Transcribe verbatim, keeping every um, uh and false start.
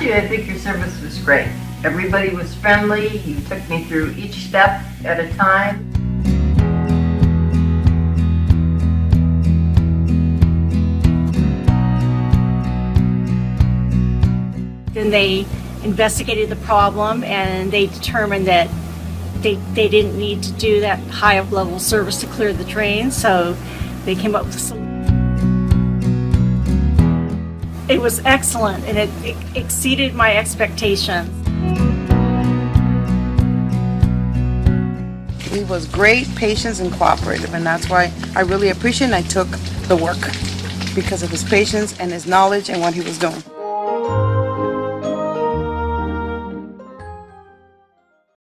Actually, I think your service was great. Everybody was friendly. You took me through each step at a time. Then they investigated the problem and they determined that they, they didn't need to do that high level service to clear the drains, so they came up with some. It was excellent and it, it exceeded my expectations. He was great, patient, and cooperative, and that's why I really appreciate and I took the work because of his patience and his knowledge and what he was doing.